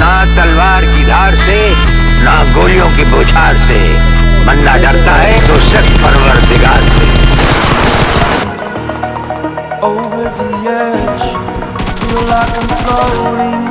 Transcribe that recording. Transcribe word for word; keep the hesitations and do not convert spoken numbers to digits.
ना तलवार की धार से, ना गोलियों की बौछार से। बंदा डरता है तो सिर्फ परवरदिगार से। Over the edge, feel like I'm floating